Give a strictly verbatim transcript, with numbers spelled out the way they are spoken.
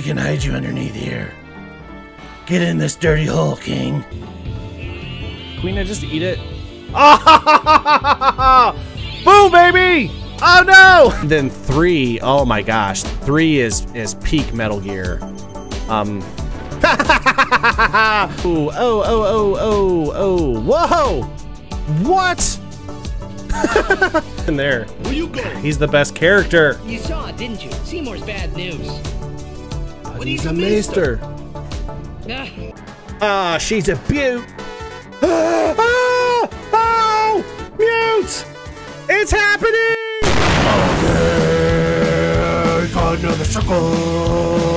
We can hide you underneath here. Get in this dirty hole, King. Queen, I just eat it. Boom, baby! Oh no! And then three, oh my gosh, three is is peak Metal Gear. Um. Ooh, oh, oh, oh, oh, oh, whoa! What? In there. Where you going? He's the best character. You saw it, didn't you? Seymour's bad news. But he's a maester. Ah. Ah, she's a beaut. Ah, ah, oh, mute! It's happening! Okay, got another circle.